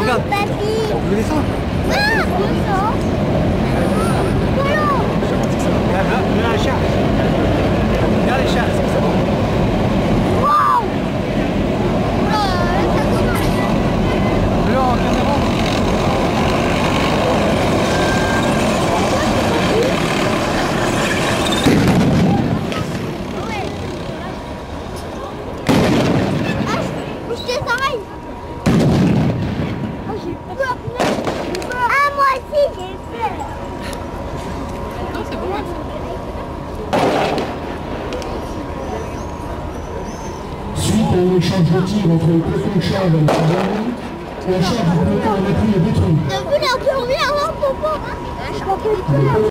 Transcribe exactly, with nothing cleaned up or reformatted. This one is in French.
regarde. Vous voulez ça? Regarde les chats. Regarde les chats, c'est bon. Alors, carrément. Suite à un échange de tir entre le peloton Charles et le gendarmerie, la charge du peloton à l'appui est détruite. T'as vu la tournée avant, Popo?